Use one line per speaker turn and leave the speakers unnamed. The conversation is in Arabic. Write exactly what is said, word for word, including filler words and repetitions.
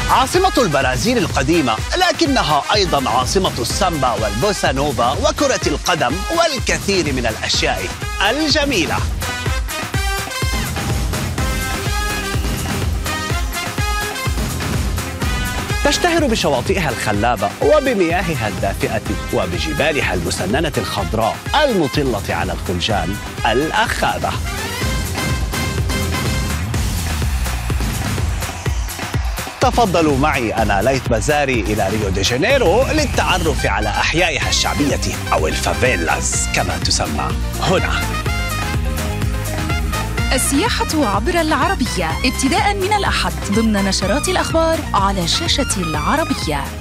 عاصمة البرازيل القديمة، لكنها أيضا عاصمة السامبا والبوسا نوفا وكرة القدم والكثير من الأشياء الجميلة. تشتهر بشواطئها الخلابة وبمياهها الدافئة وبجبالها المسننة الخضراء المطلة على الخلجان الأخاذة. تفضلوا معي أنا ليث بزاري إلى ريو دي جانيرو للتعرف على أحيائها الشعبية أو الفافيلاز كما تسمى هنا.
السياحة عبر العربية ابتداء من الأحد ضمن نشرات الأخبار على شاشة العربية.